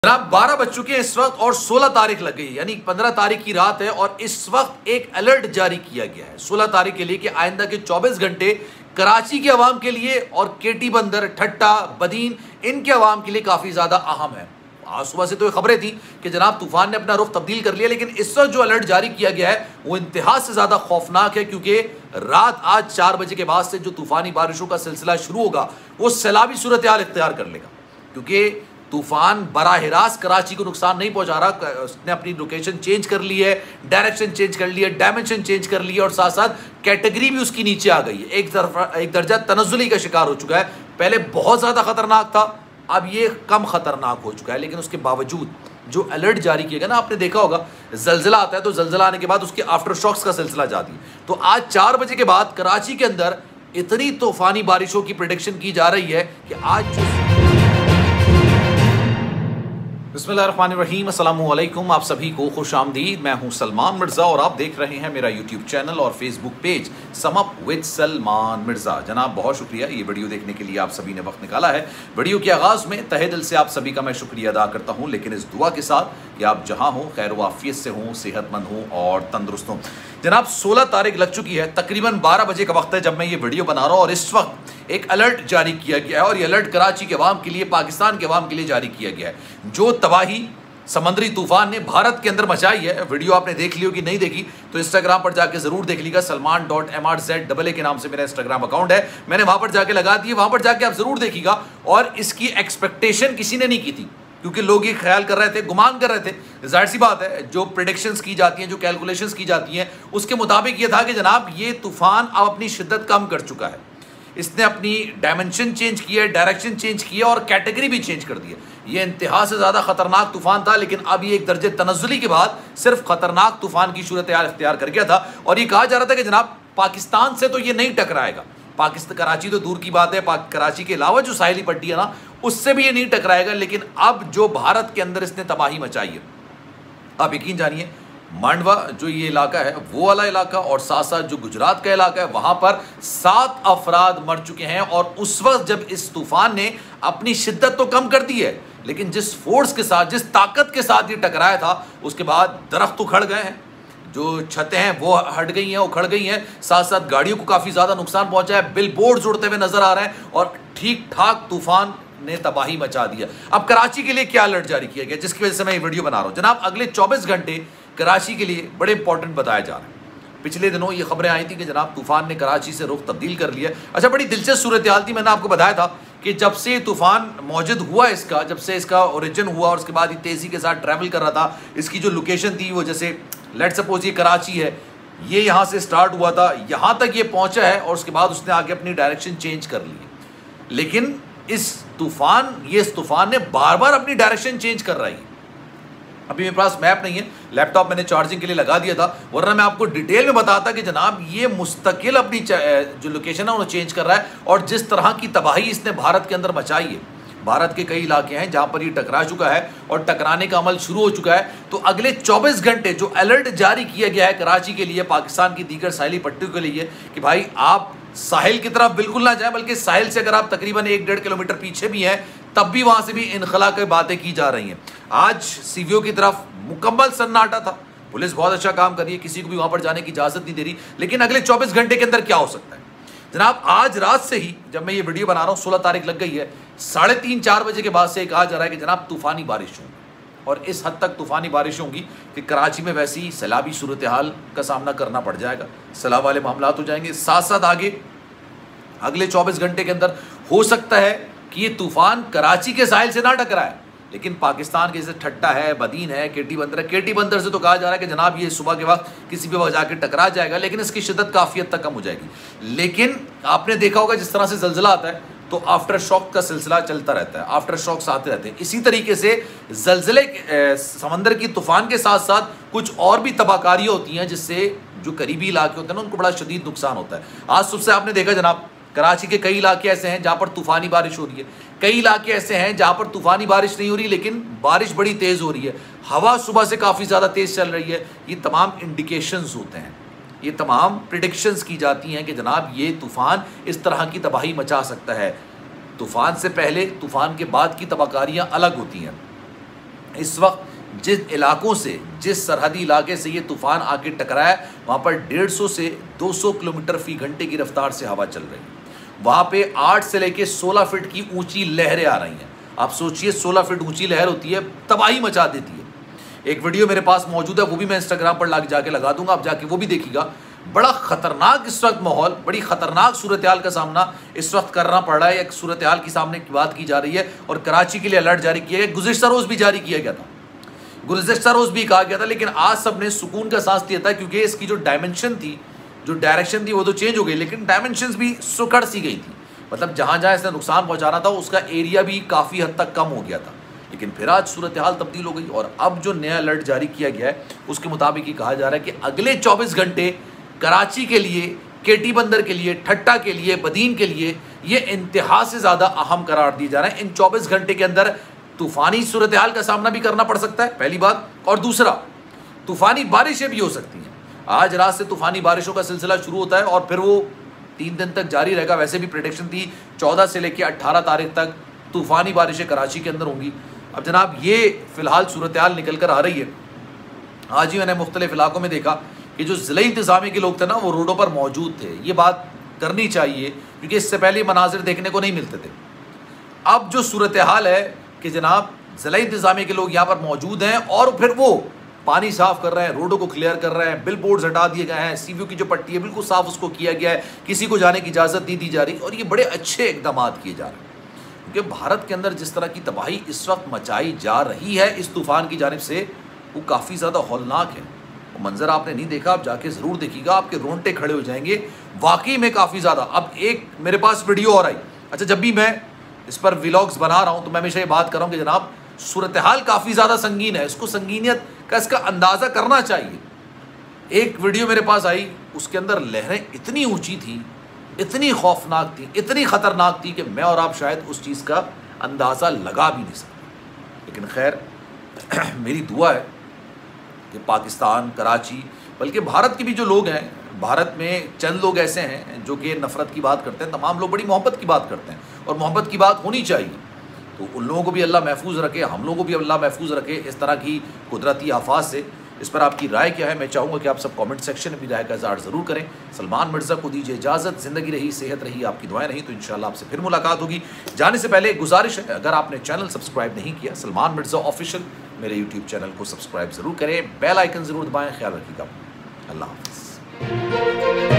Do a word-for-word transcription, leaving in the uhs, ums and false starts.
जनाब बारह बज चुके हैं इस वक्त और सोलह तारीख लग गई, यानी पंद्रह तारीख की रात है और इस वक्त एक अलर्ट जारी किया गया है सोलह तारीख के लिए कि आइंदा के चौबीस घंटे कराची के अवाम के लिए और केटी बंदर, ठट्टा, बदीन, इनके अवाम के लिए काफ़ी ज़्यादा अहम है। आज सुबह से तो ये खबरें थी कि जनाब तूफान ने अपना रुख तब्दील कर लिया, लेकिन इस वक्त जो अलर्ट जारी किया गया है वो इंतहा से ज़्यादा खौफनाक है, क्योंकि रात आज चार बजे के बाद से जो तूफ़ानी बारिशों का सिलसिला शुरू होगा वो सैलाबी सूरत हाल इख्तियार कर लेगा, क्योंकि तूफान बराह रास्त कराची को नुकसान नहीं पहुंचा रहा। उसने अपनी लोकेशन चेंज कर ली है, डायरेक्शन चेंज कर ली है, डायमेंशन चेंज कर ली है और साथ साथ कैटेगरी भी उसकी नीचे आ गई है। एक तरफ एक दर्जा तनज़्ज़ुली का शिकार हो चुका है। पहले बहुत ज़्यादा खतरनाक था, अब ये कम खतरनाक हो चुका है, लेकिन उसके बावजूद जो अलर्ट जारी किया गया ना, आपने देखा होगा जलजिला आता है तो जलजिला आने के बाद उसके आफ्टर शॉक्स का सिलसिला जाती है। तो आज चार बजे के बाद कराची के अंदर इतनी तूफानी बारिशों की प्रेडिक्शन की जा रही है कि आज जो बिस्मिल्लाहिर्रहमानिर्रहीम, अस्सलामुअलैकुम, आप सभी को खुश आमदीद। मैं हूं सलमान मिर्ज़ा और आप देख रहे हैं मेरा यूट्यूब चैनल और Facebook page sum up with Salman Mirza. जनाब बहुत शुक्रिया ये वीडियो देखने के लिए आप सभी ने वक्त निकाला है। वीडियो के आगाज़ में तहे दिल से आप सभी का मैं शुक्रिया अदा करता हूँ, लेकिन इस दुआ के साथ कि आप जहाँ हों खैर वाफियत से हों, सेहतमंद हों और तंदुरुस्त हों। जनाब सोलह तारीख लग चुकी है, तकरीबन बारह बजे का वक्त है जब मैं ये वीडियो बना रहा हूँ और इस वक्त एक अलर्ट जारी किया गया है और ये अलर्ट कराची के अवाम के लिए, पाकिस्तान के अवाम के लिए जारी किया गया है। जो तबाही समंदरी तूफान ने भारत के अंदर मचाई है, वीडियो आपने देख ली होगी, नहीं देखी तो इंस्टाग्राम पर जाके जरूर देख लीजिएगा। Salman dot M R Z double A के नाम से मेरा इंस्टाग्राम अकाउंट है, मैंने वहां पर जाके लगा दी है, वहां पर जाके आप जरूर देखिएगा। और इसकी एक्सपेक्टेशन किसी ने नहीं की थी, क्योंकि लोग ये ख्याल कर रहे थे, गुमान कर रहे थे। जाहिर सी बात है, जो प्रेडिक्शंस की जाती हैं, जो कैलकुलेशंस की जाती हैं, उसके मुताबिक ये था कि जनाब ये तूफान अब अपनी शिद्दत कम कर चुका है, इसने अपनी डायमेंशन चेंज किया है, डायरेक्शन चेंज किया और कैटेगरी भी चेंज कर दी है। ये इंतहा से ज़्यादा खतरनाक तूफान था, लेकिन अब ये एक दर्जे तनज़्ज़ुली के बाद सिर्फ खतरनाक तूफान की सूरत हाल इख्तियार कर गया था। और ये कहा जा रहा था कि जनाब पाकिस्तान से तो ये नहीं टकराएगा, पाकिस्तान कराची तो दूर की बात है, कराची के अलावा जो साहिली पट्टी है ना, उससे भी ये नहीं टकराएगा। लेकिन अब जो भारत के अंदर इसने तबाही मचाई है, आप यकीन जानिए मांडवा जो ये इलाका है वो वाला इलाका और साथ साथ जो गुजरात का इलाका है वहाँ पर सात अफराद मर चुके हैं। और उस वक्त जब इस तूफान ने अपनी शिद्दत तो कम कर दी है, लेकिन जिस फोर्स के साथ, जिस ताकत के साथ ये टकराया था, उसके बाद दरख्त उखड़ गए हैं, जो छतें हैं वो हट गई हैं, उखड़ गई हैं, साथ साथ गाड़ियों को काफ़ी ज़्यादा नुकसान पहुँचा है, बिल बोर्ड उड़ते हुए नजर आ रहे हैं और ठीक ठाक तूफान ने तबाही मचा दिया। अब कराची के लिए क्या अलर्ट जारी किया गया, जिसकी वजह से मैं ये वीडियो बना रहा हूँ। जनाब अगले चौबीस घंटे कराची के लिए बड़े इंपॉर्टेंट बताया जा रहा है। पिछले दिनों ये खबरें आई थी कि जनाब तूफान ने कराची से रुख तब्दील कर लिया। अच्छा, बड़ी दिलचस्प सूरत हाल थी, मैंने आपको बताया था कि जब से तूफान मौजूद हुआ, इसका जब से इसका ओरिजिन हुआ और उसके बाद ये तेज़ी के साथ ट्रैवल कर रहा था, इसकी जो लोकेशन थी वो जैसे लेट सपोज ये कराची है, ये यहाँ से स्टार्ट हुआ था, यहाँ तक ये पहुँचा है और उसके बाद उसने आगे अपनी डायरेक्शन चेंज कर ली है। लेकिन इस तूफान ये इस तूफान ने बार बार अपनी डायरेक्शन चेंज कर रही है। अभी मेरे पास मैप नहीं है, लैपटॉप मैंने चार्जिंग के लिए लगा दिया था, वरना मैं आपको डिटेल में बताता कि जनाब ये मुस्तकिल अपनी जो लोकेशन है उन्हें चेंज कर रहा है। और जिस तरह की तबाही इसने भारत के अंदर मचाई है, भारत के कई इलाके हैं जहां पर ये टकरा चुका है और टकराने का अमल शुरू हो चुका है। तो अगले चौबीस घंटे जो अलर्ट जारी किया गया है कराची के लिए, पाकिस्तान की दीगर साहिली पट्टियों के लिए, कि भाई आप साहिल की तरफ बिल्कुल ना जाए, बल्कि साहिल से अगर आप तकरीबन एक डेढ़ किलोमीटर पीछे भी हैं तब भी वहां से भी इनखला की बातें की जा रही हैं। आज सीवीओ की तरफ मुकम्मल सन्नाटा था, पुलिस बहुत अच्छा काम कर रही है, किसी को भी वहां पर जाने की इजाजत नहीं दे रही। लेकिन अगले चौबीस घंटे के अंदर क्या हो सकता है जनाब, आज रात से ही जब मैं ये वीडियो बना रहा हूँ, सोलह तारीख लग गई है, साढ़े तीन चार बजे के बाद से कहा जा रहा है कि जनाब तूफानी बारिश होगी और इस हद तक तूफानी बारिश होंगी कि कराची में वैसी ही सैलाबी सूरत हाल का सामना करना पड़ जाएगा, सैलाब वाले मामलात हो जाएंगे। साथ साथ आगे अगले चौबीस घंटे के अंदर हो सकता है कि ये तूफान कराची के साहिल से ना टकराए, लेकिन पाकिस्तान के जैसे ठट्टा है, बदीन है, केटी बंदर है, केटी बंदर से तो कहा जा रहा है कि जनाब ये सुबह के वक्त किसी भी वक्त जाके टकरा जाएगा, लेकिन इसकी शिद्दत काफ़ी हद तक कम हो जाएगी। लेकिन आपने देखा होगा जिस तरह से जलजिला आता है तो आफ्टर शॉक का सिलसिला चलता रहता है, आफ्टर शॉक्स आते रहते हैं। इसी तरीके से जलजिले समंदर की तूफान के साथ साथ कुछ और भी तबाहकारियाँ होती हैं, जिससे जो करीबी इलाके होते हैं ना उनको बड़ा शदीद नुकसान होता है। आज सुबह से आपने देखा जनाब कराची के कई इलाके ऐसे हैं जहाँ पर तूफ़ानी बारिश हो रही है, कई इलाके ऐसे हैं जहाँ पर तूफ़ानी बारिश नहीं हो रही लेकिन बारिश बड़ी तेज़ हो रही है, हवा सुबह से काफ़ी ज़्यादा तेज़ चल रही है। ये तमाम इंडिकेशंस होते हैं, ये तमाम प्रिडिक्शंस की जाती हैं कि जनाब ये तूफ़ान इस तरह की तबाही मचा सकता है। तूफ़ान से पहले, तूफ़ान के बाद की तबाहकारियाँ अलग होती हैं। इस वक्त जिस इलाकों से, जिस सरहदी इलाके से ये तूफ़ान आके टकराया, वहाँ पर डेढ़ सौ से दो सौ किलोमीटर फी घंटे की रफ्तार से हवा चल रही है। वहाँ पे आठ से लेके सोलह फीट की ऊंची लहरें आ रही हैं। आप सोचिए, सोलह फीट ऊंची लहर होती है, तबाही मचा देती है। एक वीडियो मेरे पास मौजूद है, वो भी मैं इंस्टाग्राम पर लाके जाके लगा दूंगा, आप जाके वो भी देखिएगा। बड़ा ख़तरनाक इस वक्त माहौल, बड़ी ख़तरनाक सूरत हाल का सामना इस वक्त करना पड़ रहा है। एक सूरत हाल की सामने की बात की जा रही है और कराची के लिए अलर्ट जारी किया गया। गुज़िश्ता रोज़ भी जारी किया गया था, गुज़िश्ता रोज़ भी कहा गया था, लेकिन आज सबने सुकून का सांस लिया था, क्योंकि इसकी जो डायमेंशन थी, जो डायरेक्शन थी, वो तो चेंज हो गई, लेकिन डायमेंशंस भी सुकड़ सी गई थी। मतलब जहाँ जहाँ इसने नुकसान पहुँचाना था उसका एरिया भी काफ़ी हद तक कम हो गया था। लेकिन फिर आज सूरत हाल तब्दील हो गई और अब जो नया अलर्ट जारी किया गया है उसके मुताबिक ये कहा जा रहा है कि अगले चौबीस घंटे कराची के लिए, केटी बंदर के लिए, ठट्टा के लिए, बदीन के लिए ये इंतहा से ज़्यादा अहम करार दिए जा रहे हैं। इन चौबीस घंटे के अंदर तूफ़ानी सूरत हाल का सामना भी करना पड़ सकता है, पहली बात, और दूसरा तूफ़ानी बारिशें भी हो सकती हैं। आज रात से तूफ़ानी बारिशों का सिलसिला शुरू होता है और फिर वो तीन दिन तक जारी रहेगा। वैसे भी प्रेडिक्शन थी चौदह से लेकर अट्ठारह तारीख तक तूफ़ानी बारिशें कराची के अंदर होंगी। अब जनाब ये फ़िलहाल सूरत हाल निकल कर आ रही है। आज ही मैंने मुख्तलिफ इलाकों में देखा कि जो ज़िले इंतज़ामिया के लोग थे ना, वो रोडों पर मौजूद थे। ये बात करनी चाहिए क्योंकि इससे पहले मनाजिर देखने को नहीं मिलते थे। अब जो सूरत हाल है कि जनाब ज़िला इंतज़ामिया के लोग यहाँ पर मौजूद हैं और फिर वो पानी साफ़ कर रहे हैं, रोडों को क्लियर कर रहे हैं, बिल बोर्ड्स हटा दिए गए हैं, सी वी की जो पट्टी है बिल्कुल साफ़ उसको किया गया है, किसी को जाने की इजाज़त नहीं दी जा रही। और ये बड़े अच्छे इक़दाम किए जा रहे हैं क्योंकि भारत के अंदर जिस तरह की तबाही इस वक्त मचाई जा रही है इस तूफ़ान की जानिब से, वो काफ़ी ज़्यादा हौलनाक है। वो मंज़र आपने नहीं देखा, आप जाके ज़रूर देखिएगा, आपके रोंगटे खड़े हो जाएंगे। वाकई में काफ़ी ज़्यादा। अब एक मेरे पास वीडियो और आई। अच्छा, जब भी मैं इस पर व्लॉग्स बना रहा हूँ तो मैं हमेशा ये बात कर रहा हूँ कि जनाब सूरत हाल काफ़ी ज़्यादा संगीन है, इसको संगीनियत का इसका अंदाज़ा करना चाहिए। एक वीडियो मेरे पास आई, उसके अंदर लहरें इतनी ऊँची थी, इतनी खौफनाक थी, इतनी ख़तरनाक थी कि मैं और आप शायद उस चीज़ का अंदाज़ा लगा भी नहीं सकते। लेकिन खैर मेरी दुआ है कि पाकिस्तान, कराची, बल्कि भारत के भी जो लोग हैं, भारत में चंद लोग ऐसे हैं जो कि नफ़रत की बात करते हैं, तमाम लोग बड़ी मोहब्बत की बात करते हैं और मोहब्बत की बात होनी चाहिए। तो उन लोगों को भी अल्लाह महफूज रखे, हम लोगों को भी अल्लाह महफूज रखे इस तरह की कुदरती आफात से। इस पर आपकी राय क्या है? मैं चाहूँगा कि आप सब कमेंट सेक्शन में भी राय का इज़हार ज़रूर करें। सलमान मिर्ज़ा को दीजिए इजाज़त। ज़िंदगी रही, सेहत रही, आपकी दुआएं रही तो इंशाल्लाह आपसे फिर मुलाकात होगी। जाने से पहले एक गुजारिश है, अगर आपने चैनल सब्सक्राइब नहीं किया, सलमान मिर्ज़ा ऑफिशियल मेरे यूट्यूब चैनल को सब्सक्राइब ज़रूर करें, बेल आइकन ज़रूर दबाएँ। ख्याल रखिएगा। अल्लाह हाफ़िज़।